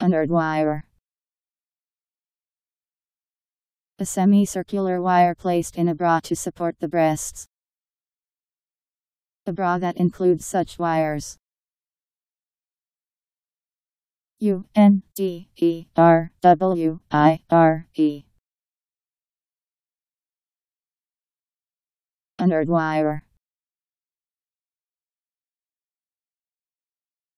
Underwire. A semicircular wire placed in a bra to support the breasts. A bra that includes such wires. Underwire. Underwire.